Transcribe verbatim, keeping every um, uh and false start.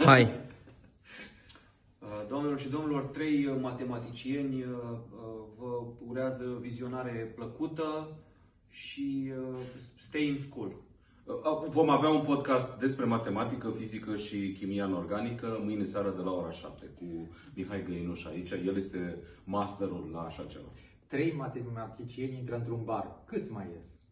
Hai! Doamnelor și domnilor, trei matematicieni vă urează vizionare plăcută și stay in school. Vom avea un podcast despre matematică, fizică și chimie anorganică mâine seară de la ora șapte cu Mihai Găinuș aici. El este masterul la așa ceva. Trei matematicieni intră într-un bar. Câți mai ies?